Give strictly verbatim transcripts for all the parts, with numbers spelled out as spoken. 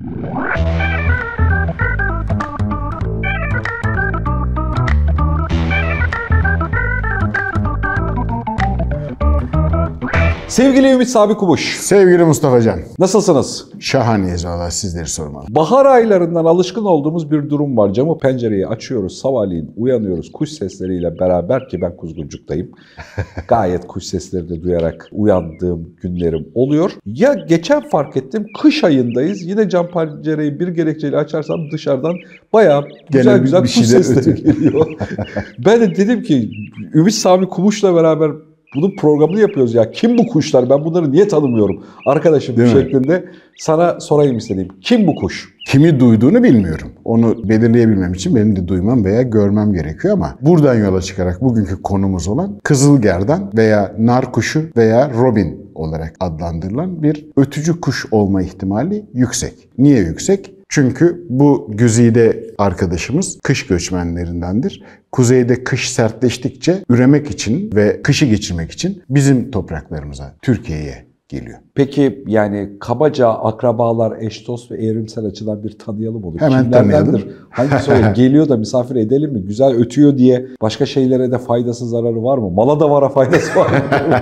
Sevgili Ümit Sabri Kubuş. Sevgili Mustafa Can. Nasılsınız? Şahaneyiz valla, sizleri sormalı. Bahar aylarından alışkın olduğumuz bir durum var. Camı pencereyi açıyoruz, sabahleyin uyanıyoruz kuş sesleriyle beraber ki ben Kuzguncuk'tayım. Gayet kuş sesleri de duyarak uyandığım günlerim oluyor. Ya geçen fark ettim, kış ayındayız. Yine cam pencereyi bir gerekçeyle açarsam dışarıdan bayağı güzel Gene güzel bir kuş şey sesleri geliyor. Ben de dedim ki Ümit Sabri Kubuş'la beraber bunun programını yapıyoruz ya. Kim bu kuşlar? Ben bunları niye tanımıyorum? Arkadaşım Değil şeklinde mi? Sana sorayım istedim. Kim bu kuş? Kimi duyduğunu bilmiyorum. Onu belirleyebilmem için benim de duymam veya görmem gerekiyor ama buradan yola çıkarak bugünkü konumuz olan kızılgerdan veya nar kuşu veya robin olarak adlandırılan bir ötücü kuş olma ihtimali yüksek. Niye yüksek? Çünkü bu güzide arkadaşımız kış göçmenlerindendir. Kuzeyde kış sertleştikçe üremek için ve kışı geçirmek için bizim topraklarımıza, Türkiye'ye geliyor. Peki yani kabaca akrabalar, eş dost ve evrimsel açıdan bir tanıyalım onu. Hemen tanıyalım. Hangisi o? Geliyor da misafir edelim mi? Güzel ötüyor diye başka şeylere de faydası zararı var mı? Mala da vara faydası var mı?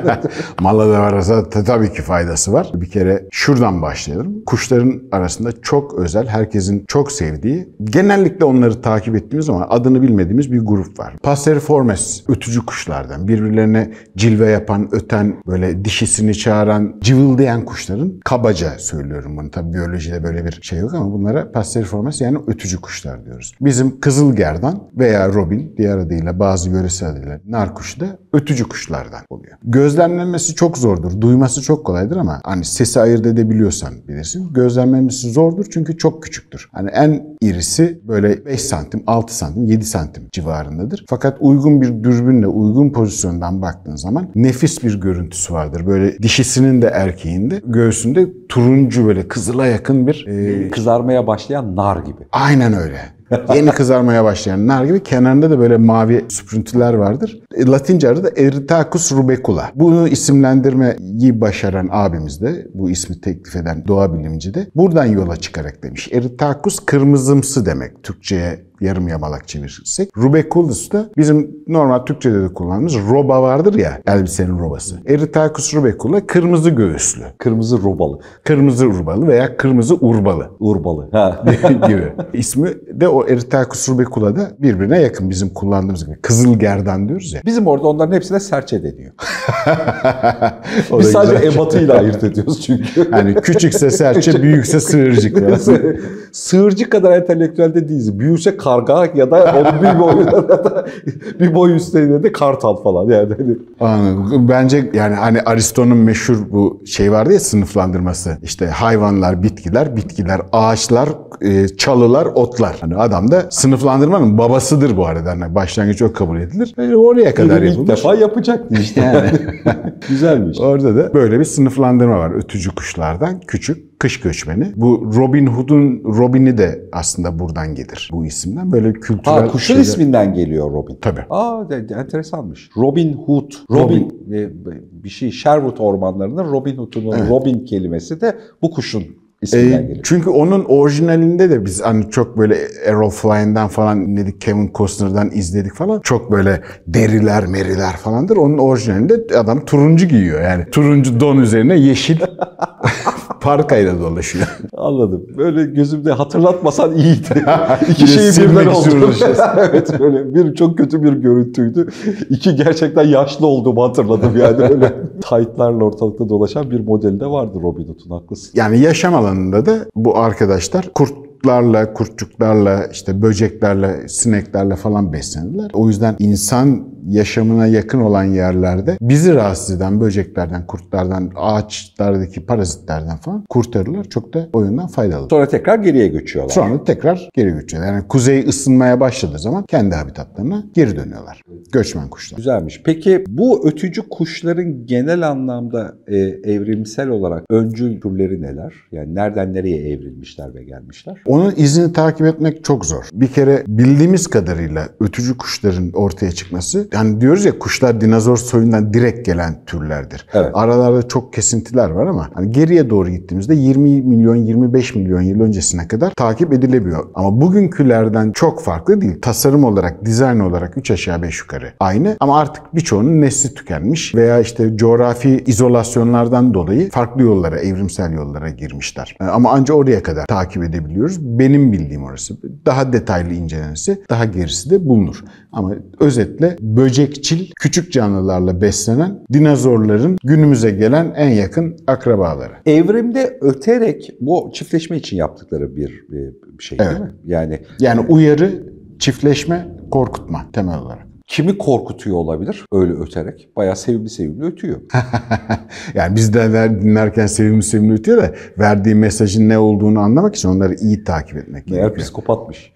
Mala da varsa tabii ki faydası var. Bir kere şuradan başlayalım. Kuşların arasında çok özel, herkesin çok sevdiği, genellikle onları takip ettiğimiz ama adını bilmediğimiz bir grup var. Passeriformes ötücü kuşlardan. Birbirlerine cilve yapan, öten, böyle dişisini çağıran, cıvıldayan kuşların, kabaca söylüyorum bunu. Tabii biyolojide böyle bir şey yok ama bunlara Passeriformes yani ötücü kuşlar diyoruz. Bizim kızılgerdan veya robin, diğer adıyla bazı yöresel adıyla nar kuşu da ötücü kuşlardan oluyor. Gözlemlenmesi çok zordur, duyması çok kolaydır ama hani sesi ayırt edebiliyorsan bilirsin. Gözlemlenmesi zordur çünkü çok küçüktür. Hani en irisi böyle beş santim, altı santim, yedi santim civarındadır. Fakat uygun bir dürbünle, uygun pozisyondan baktığın zaman nefis bir görüntüsü vardır. Böyle dişisinin de erkeğinde göğsünde turuncu, böyle kızıla yakın bir e, kızarmaya başlayan nar gibi. Aynen öyle. Yeni kızarmaya başlayan nar gibi, kenarında da böyle mavi süprüntüler vardır. Latince adı da Erythracus rubecula. Bunu isimlendirmeyi başaran abimiz de, bu ismi teklif eden doğa bilimci de buradan yola çıkarak demiş. Erythracus kırmızımsı demek, Türkçe'ye yarım yamalak çevirirsek. Rubeculus da bizim normal Türkçe'de de kullandığımız roba vardır ya, elbisenin robası. Erythracus rubecula kırmızı göğüslü. Kırmızı rubalı. Kırmızı urbalı veya kırmızı urbalı. Urbalı. Ha. gibi. İsmi de o Erythracus rubecula da birbirine yakın, bizim kullandığımız gibi. Kızılgerdan diyoruz ya. Bizim orada onların hepsine serçe deniyor. Biz sadece ebatıyla ayırt ediyoruz çünkü. Yani küçükse serçe, büyükse sığırcık. Sığırcık kadar entelektüel de değiliz. Büyükse karga ya da onun bir boy bir boy üstünde de kartal falan yani. Anladım. Bence yani hani Aristo'nun meşhur bu şey vardı ya, sınıflandırması. İşte hayvanlar, bitkiler, bitkiler, ağaçlar, çalılar, otlar. Hani adam da sınıflandırmanın babasıdır bu arada. Yani başlangıç o kabul edilir. Yani oraya kadar yapılmış. İlk defa yapacaktı işte yani. Güzelmiş. Orada da böyle bir sınıflandırma var. Ötücü kuşlardan küçük, kış göçmeni. Bu Robin Hood'un Robin'i de aslında buradan gelir, bu isimden. Böyle kültürel... Ha, kuşun şeyler... isminden geliyor Robin. Tabii. Aa, de, de, enteresanmış. Robin Hood. Robin, Robin. E, bir şey, Sherwood ormanlarında Robin Hood'un evet. Robin kelimesi de bu kuşun isminden geliyor. Çünkü onun orijinalinde de biz hani çok böyle Errol Flynn'den falan dinledik, Kevin Costner'dan izledik falan. Çok böyle deriler, meriler falandır. Onun orijinalinde adam turuncu giyiyor yani. Turuncu don üzerine yeşil parkayla dolaşıyor. Anladım. Böyle gözümde hatırlatmasan iyiydi. İki şeyi birden oldu. Evet, böyle bir çok kötü bir görüntüydü. İki gerçekten yaşlı olduğumu hatırladım yani. Öyle taytlarla ortalıkta dolaşan bir modeli de vardı Robin Hood'un, haklısın. Yani yaşam alanında da bu arkadaşlar kurt kurtlarla, kurtçuklarla, işte böceklerle, sineklerle falan beslenirler. O yüzden insan yaşamına yakın olan yerlerde bizi rahatsız eden böceklerden, kurtlardan, ağaçlardaki parazitlerden falan kurtarırlar. Çok da o yönden faydalı. Sonra tekrar geriye göçüyorlar. Sonra tekrar geri göçüyorlar. Yani kuzey ısınmaya başladığı zaman kendi habitatlarına geri dönüyorlar. Göçmen kuşlar. Güzelmiş. Peki bu ötücü kuşların genel anlamda e, evrimsel olarak öncül türleri neler? Yani nereden nereye evrilmişler ve gelmişler? Onun izini takip etmek çok zor. Bir kere bildiğimiz kadarıyla ötücü kuşların ortaya çıkması, yani diyoruz ya kuşlar dinozor soyundan direkt gelen türlerdir. Evet. Aralarda çok kesintiler var ama hani geriye doğru gittiğimizde yirmi milyon yirmi beş milyon yıl öncesine kadar takip edilebiliyor. Ama bugünkülerden çok farklı değil. Tasarım olarak, dizayn olarak üç aşağı beş yukarı aynı ama artık birçoğunun nesli tükenmiş veya işte coğrafi izolasyonlardan dolayı farklı yollara, evrimsel yollara girmişler. Ama ancak oraya kadar takip edebiliyoruz. Benim bildiğim orası. Daha detaylı incelenirse daha gerisi de bulunur. Ama özetle böcekçil, küçük canlılarla beslenen dinozorların günümüze gelen en yakın akrabaları. Evrimde öterek bu çiftleşme için yaptıkları bir, bir şey Evet. değil mi? Yani Yani uyarı, çiftleşme, korkutma temel olarak. kimi korkutuyor olabilir öyle öterek? Bayağı sevimli sevimli ötüyor. Yani biz de dinlerken sevimli sevimli ötüyor da verdiği mesajın ne olduğunu anlamak için onları iyi takip etmek Meğer gerekiyor. psikopatmış.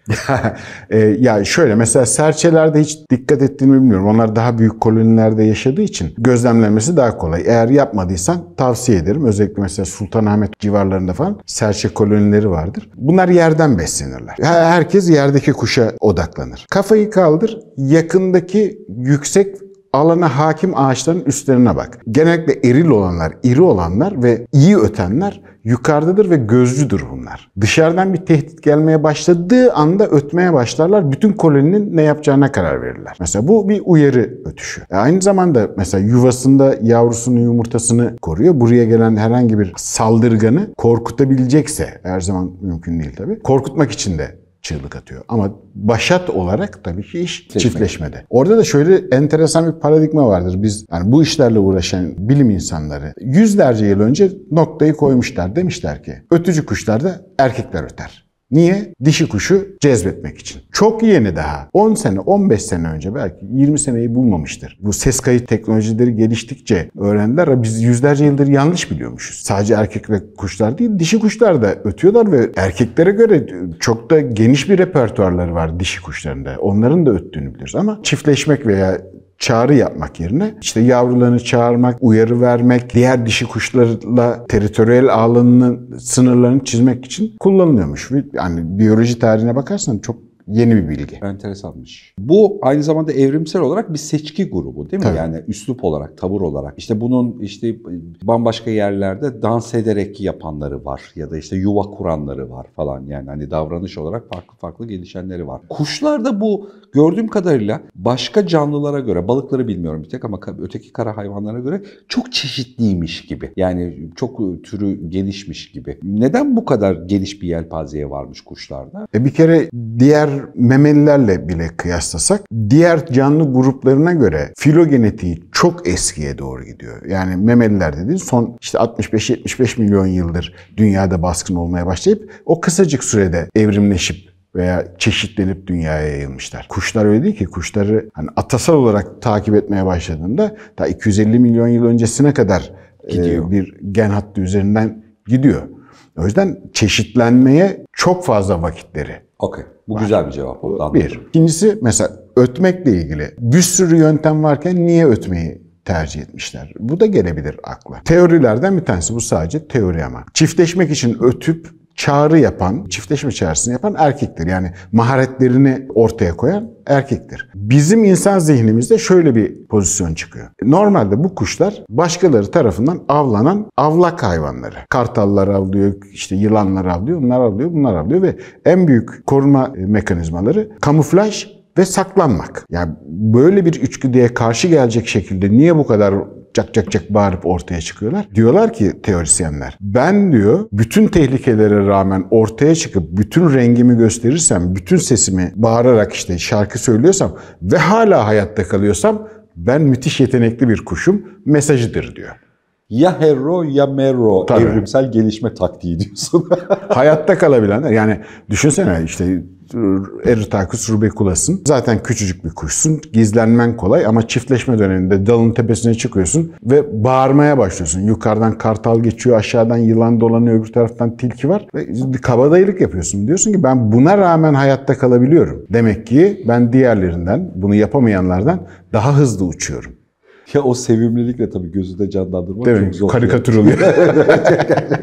e, ya şöyle mesela serçelerde hiç dikkat ettiğimi bilmiyorum. Onlar daha büyük kolonilerde yaşadığı için gözlemlenmesi daha kolay. Eğer yapmadıysan tavsiye ederim. Özellikle mesela Sultanahmet civarlarında falan serçe kolonileri vardır. Bunlar yerden beslenirler. Herkes yerdeki kuşa odaklanır. Kafayı kaldır, yakındaki yüksek alana hakim ağaçların üstlerine bak. Genellikle eril olanlar, iri olanlar ve iyi ötenler yukarıdadır ve gözcüdür bunlar. Dışarıdan bir tehdit gelmeye başladığı anda ötmeye başlarlar. Bütün koloninin ne yapacağına karar verirler. Mesela bu bir uyarı ötüşü. E aynı zamanda mesela yuvasında yavrusunun yumurtasını koruyor. Buraya gelen herhangi bir saldırganı korkutabilecekse, her zaman mümkün değil tabii, korkutmak için de çığlık atıyor. Ama başat olarak tabii ki iş Çiftleşme. çiftleşmede. Orada da şöyle enteresan bir paradigma vardır. Biz yani bu işlerle uğraşan bilim insanları yüzlerce yıl önce noktayı koymuşlar. Demişler ki ötücü kuşlarda erkekler öter. Niye? Dişi kuşu cezbetmek için. Çok yeni daha. on sene, on beş sene önce belki yirmi seneyi bulmamıştır. Bu ses kayıt teknolojileri geliştikçe öğrendiler. Biz yüzlerce yıldır yanlış biliyormuşuz. Sadece erkek ve kuşlar değil, dişi kuşlar da ötüyorlar ve erkeklere göre çok da geniş bir repertuarları var dişi kuşlarında. Onların da öttüğünü biliyoruz ama çiftleşmek veya çağrı yapmak yerine işte yavrularını çağırmak, uyarı vermek, diğer dişi kuşlarla teritoriyel alanının sınırlarını çizmek için kullanılıyormuş. Yani biyoloji tarihine bakarsan çok yeni bir bilgi. Enteresanmış. Bu aynı zamanda evrimsel olarak bir seçki grubu değil mi? Tabii. Yani üslup olarak, tavır olarak. İşte bunun işte bambaşka yerlerde dans ederek yapanları var ya da işte yuva kuranları var falan. Yani hani davranış olarak farklı farklı gelişenleri var. Kuşlarda bu gördüğüm kadarıyla başka canlılara göre, balıkları bilmiyorum bir tek ama öteki kara hayvanlara göre çok çeşitliymiş gibi. Yani çok türü gelişmiş gibi. Neden bu kadar geniş bir yelpazeye varmış kuşlarda? E bir kere diğer memelilerle bile kıyaslasak diğer canlı gruplarına göre filogenetiği çok eskiye doğru gidiyor. Yani memeliler dediğin son işte altmış beş yetmiş beş milyon yıldır dünyada baskın olmaya başlayıp o kısacık sürede evrimleşip veya çeşitlenip dünyaya yayılmışlar. Kuşlar öyle değil ki. Kuşları hani atasal olarak takip etmeye başladığında ta iki yüz elli milyon yıl öncesine kadar Gidiyor. e, bir gen hattı üzerinden gidiyor. O yüzden çeşitlenmeye çok fazla vakitleri. Okey. Bu güzel bir cevap oldu. Anladım. Bir. İkincisi mesela ötmekle ilgili bir sürü yöntem varken niye ötmeyi tercih etmişler? Bu da gelebilir akla. Teorilerden bir tanesi, bu sadece teori ama. Çiftleşmek için ötüp çağrı yapan, çiftleşme çağrısını yapan erkektir. Yani maharetlerini ortaya koyan erkektir. Bizim insan zihnimizde şöyle bir pozisyon çıkıyor. Normalde bu kuşlar başkaları tarafından avlanan avlak hayvanları. Kartallar avlıyor, işte yılanlar avlıyor, bunlar avlıyor, bunlar avlıyor ve en büyük koruma mekanizmaları kamuflaj ve saklanmak. Yani böyle bir içgüdüye karşı gelecek şekilde niye bu kadar cak cak cak bağırıp ortaya çıkıyorlar? Diyorlar ki teorisyenler, ben diyor bütün tehlikelere rağmen ortaya çıkıp bütün rengimi gösterirsem, bütün sesimi bağırarak işte şarkı söylüyorsam ve hala hayatta kalıyorsam ben müthiş yetenekli bir kuşum mesajıdır diyor. Ya hero ya mero Tabii. evrimsel gelişme taktiği diyorsun. Hayatta kalabilenler, yani düşünsene işte Erythracus rubeculas'ın zaten küçücük bir kuşsun, gizlenmen kolay ama çiftleşme döneminde dalın tepesine çıkıyorsun ve bağırmaya başlıyorsun. Yukarıdan kartal geçiyor, aşağıdan yılan dolanıyor, öbür taraftan tilki var ve kabadayılık yapıyorsun. Diyorsun ki ben buna rağmen hayatta kalabiliyorum. Demek ki ben diğerlerinden, bunu yapamayanlardan daha hızlı uçuyorum. Ya o sevimlilikle tabii gözü de canlandırmak Değil çok mi? zor. Karikatür oluyor.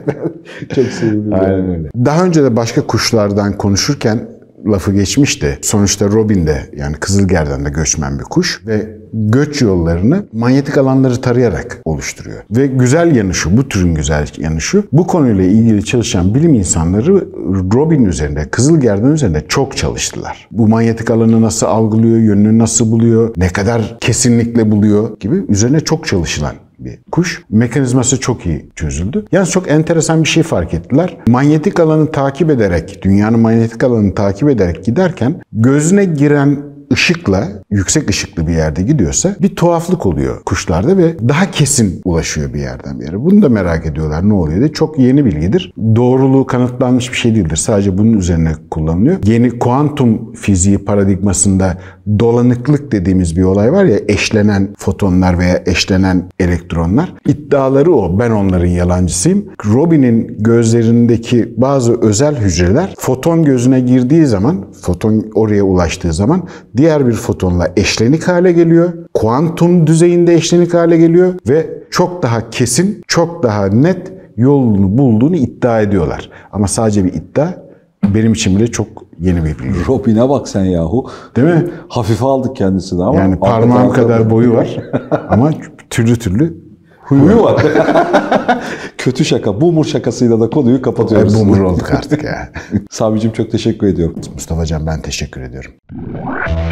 Çok sevimli. Aynen öyle. Daha önce de başka kuşlardan konuşurken lafı geçmişti. Sonuçta robin de yani kızılgerdan da göçmen bir kuş ve göç yollarını manyetik alanları tarayarak oluşturuyor. Ve güzel yanı şu, bu türün güzel yanı şu, bu konuyla ilgili çalışan bilim insanları robin üzerinde, kızılgerdan üzerinde çok çalıştılar. Bu manyetik alanı nasıl algılıyor, yönünü nasıl buluyor, ne kadar kesinlikle buluyor gibi üzerine çok çalışılan bir kuş. Mekanizması çok iyi çözüldü. Yalnız çok enteresan bir şey fark ettiler. Manyetik alanı takip ederek, dünyanın manyetik alanını takip ederek giderken gözüne giren ışıkla, yüksek ışıklı bir yerde gidiyorsa bir tuhaflık oluyor kuşlarda ve daha kesin ulaşıyor bir yerden bir yere. Bunu da merak ediyorlar ne oluyor diye. Çok yeni bilgidir. Doğruluğu kanıtlanmış bir şey değildir. Sadece bunun üzerine kullanılıyor. Yeni kuantum fiziği paradigmasında dolanıklık dediğimiz bir olay var ya, eşlenen fotonlar veya eşlenen elektronlar. İddiaları o. Ben onların yalancısıyım. Robin'in gözlerindeki bazı özel hücreler foton gözüne girdiği zaman, foton oraya ulaştığı zaman diğer bir fotonla eşlenik hale geliyor. Kuantum düzeyinde eşlenik hale geliyor ve çok daha kesin, çok daha net yolunu bulduğunu iddia ediyorlar. Ama sadece bir iddia, benim için bile çok yeni bir bilgi. Robin'e bak sen yahu. Değil mi? Hafife aldık kendisini ama. Yani parmağım kadar boyu var ama türlü türlü huyu, huyu var. Kötü şaka. Boomer şakasıyla da konuyu kapatıyoruz. Boomer olduk artık ya. Sami'cim çok teşekkür ediyorum. Mustafa Can, ben teşekkür ediyorum.